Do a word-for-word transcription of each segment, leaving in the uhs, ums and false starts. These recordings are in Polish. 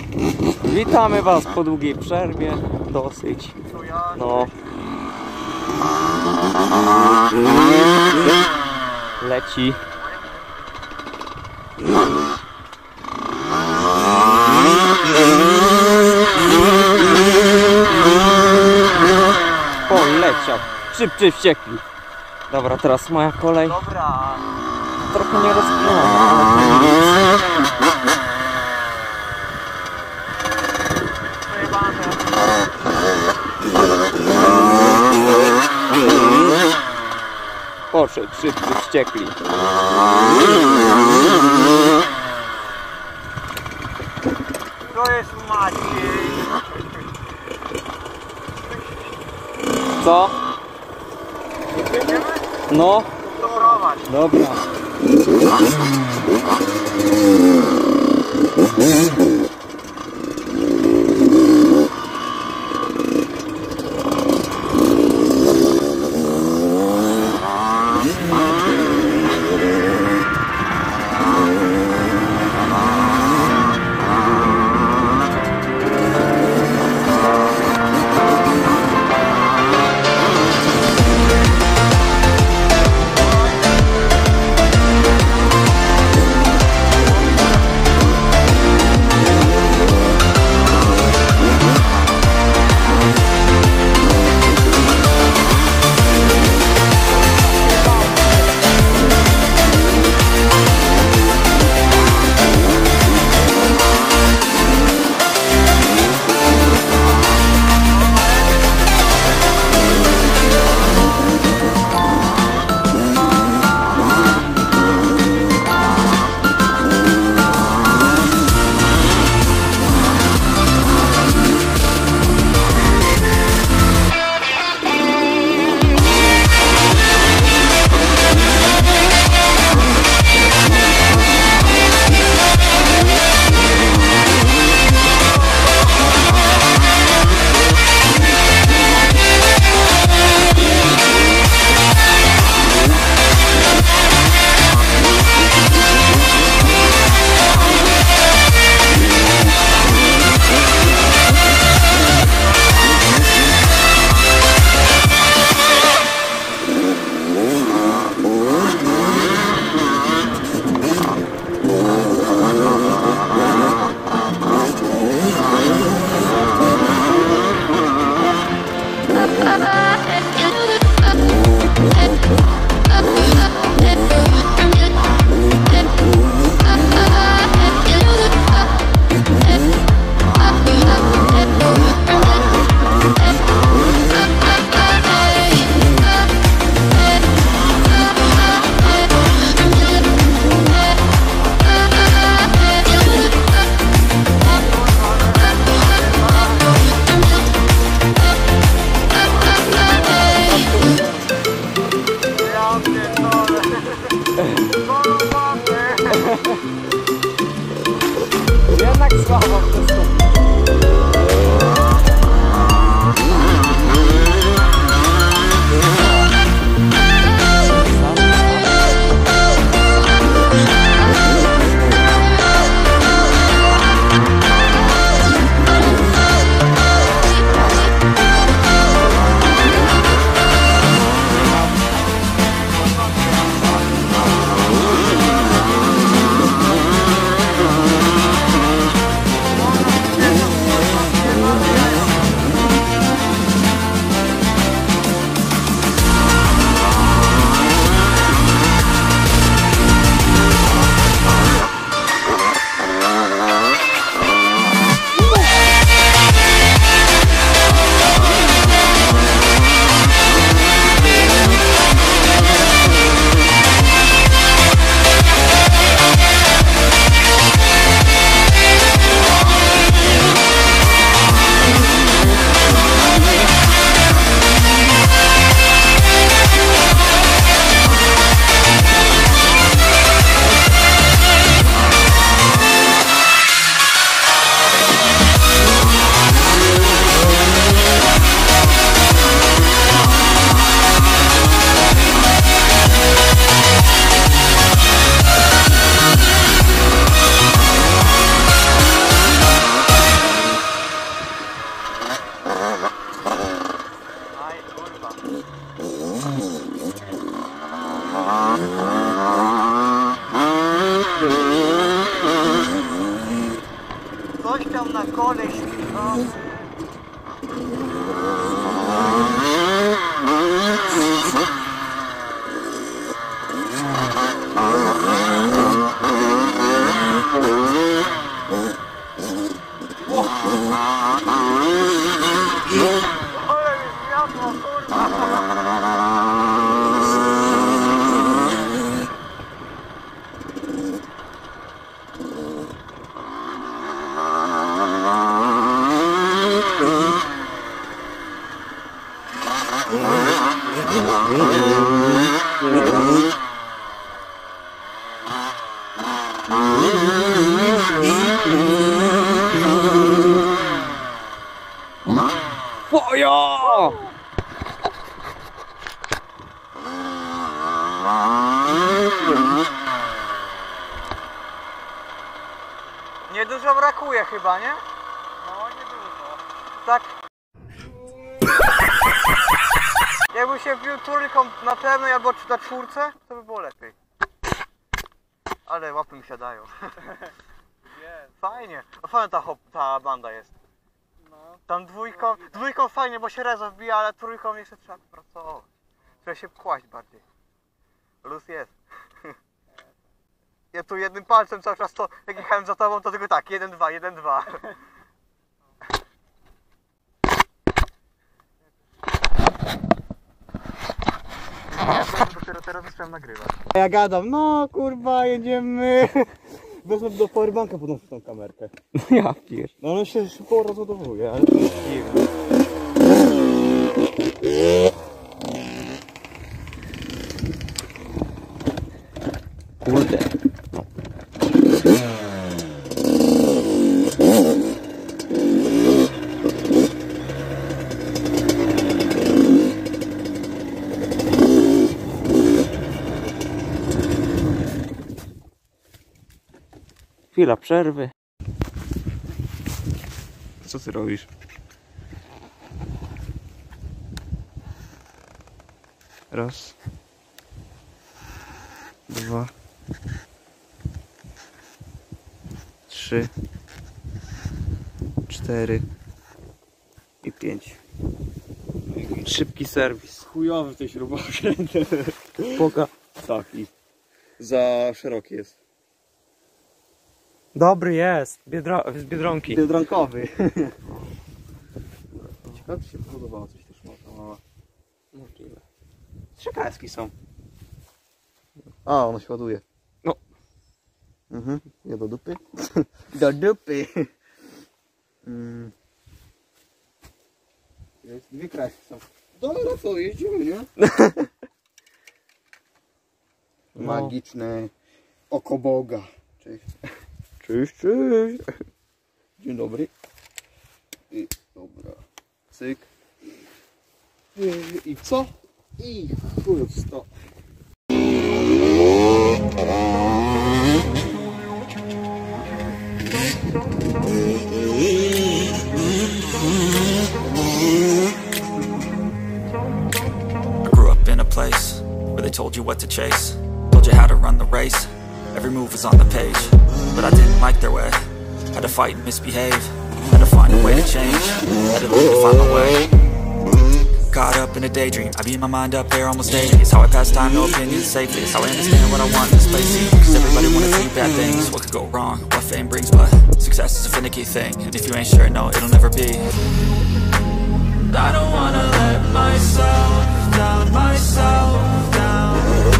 Witamy Was po długiej przerwie, dosyć. No. Leci. Poleciał. Szybciej wściekli. Dobra, teraz moja kolej. Dobra. Trochę nie rozpinana, ale to nic. Poszedł, szybcy, wściekli. To jest Maciej. Co? No. Doprowadź. Dobra. Jednak słabo wszystko. Coś tam na koleś. No. Ale wiatło, kurwa. Ojo! Niedużo brakuje chyba, nie? No, niedużo. Tak. Jakby się wbił trójką na pewnej albo na czwórce, to by było lepiej. Ale łapy mi siadają. Fajnie. A fajna ta, hop, ta banda jest. Tam dwójką, dwójką fajnie, bo się rezo wbija, ale trójką jeszcze trzeba pracować. Trzeba się kłaść bardziej. Luz jest. Ja tu jednym palcem cały czas to, jak jechałem za tobą, to tylko tak, jeden, dwa, jeden, dwa. Dopiero teraz zacząłem nagrywać. Ja gadam, no kurwa, jedziemy. Wezmę do powerbanka podnoszę tą kamerkę. Ja pier... No on się szybko rozładowuje, ale to jest dziwne. Kurde. No. Chwila przerwy. Co ty robisz? Raz. Dwa. Trzy. Cztery. I pięć. Szybki serwis. Chujowy w tej śrubokręt. Poka. Taki. Za szeroki jest. Dobry jest. Biedro... z Biedronki. Biedronkowy. Ciekawe, czy się podobało coś też mała. Możliwe. Trzy kaski są. A, ono się ładuje. No. Mhm. Nie do dupy. Do dupy. Mm. Jest dwie kraski są. Dobra, co, jeździmy, nie? No. Magiczne oko Boga. Cześć. Cześć, cześć. Dzień dobry. I dobra. Cyk. I, i co? I chuj w sto. I grew up in a place where they told you what to chase, told you how to run the race. Every move was on the page, but I didn't like their way. Had to fight and misbehave, had to find a way to change, had to learn to find my way. Caught up in a daydream, I beat my mind up there almost daily. It's how I pass time, no opinions, safely. It's how I understand what I want in this place. See, cause everybody wanna see bad things. What could go wrong, what fame brings, but success is a finicky thing. And if you ain't sure, no, it'll never be. I don't wanna let myself down, myself down.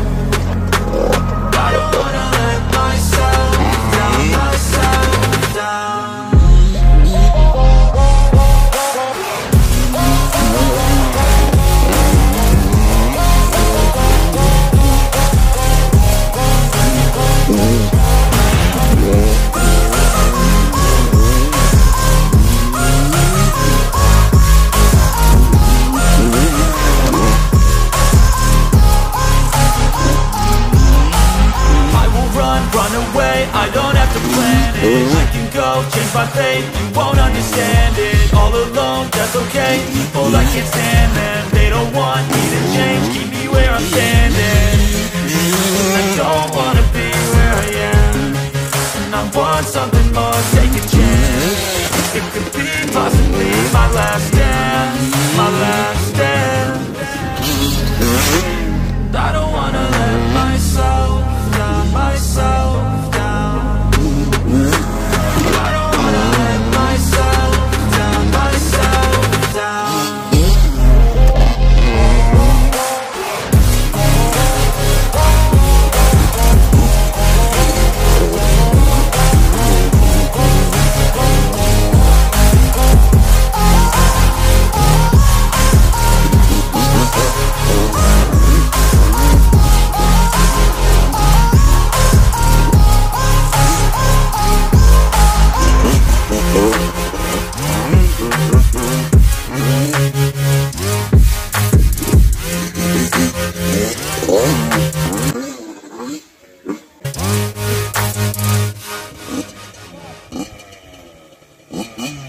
I don't wanna let myself down, myself down. Run away, I don't have to plan it. I can go, change my fate, you won't understand it. All alone, that's okay, people I can't stand them. They don't want me to change, keep me where I'm standing. I don't wanna be where I am, and I want something more, take a chance.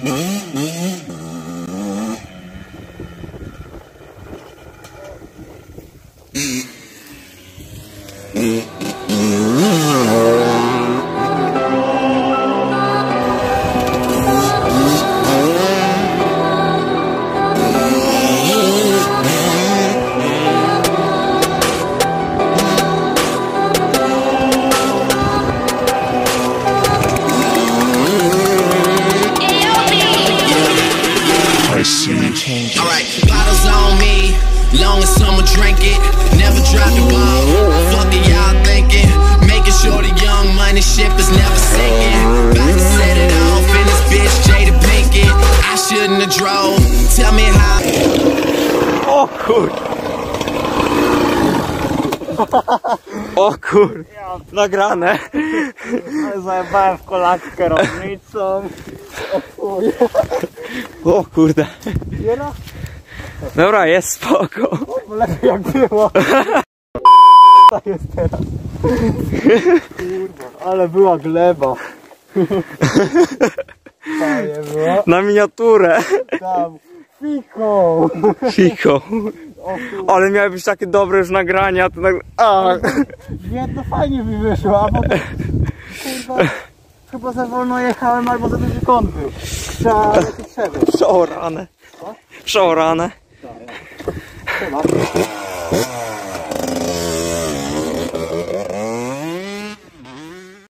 Alright, bottles on me, long as someone drink it. Never drop the ball, fuck it y'all thinking. Making sure the young money ship is never sinking. About to set it off in this bitch, Jada Pinkett. I shouldn't have drove, tell me how. O kur... O kur... Nagrane. Ale zajebałem w kolankę kierownicą. O chuj. O kurde. Jera? Dobra, jest spoko. Lepiej jak było. Tak jest teraz. Kurwa, ale była gleba. Fajnie było. Na miniaturę. Tam. Fiko. Fiko. O kurwa. Ale miały być takie dobre już nagrania, to tak... A. Jedno fajnie mi wyszło, a potem... Kurwa... Chyba za wolno jechałem, albo za duży kąt był. Trzeba lepiej przebyć. Przeorane. Przeorane. Chyba.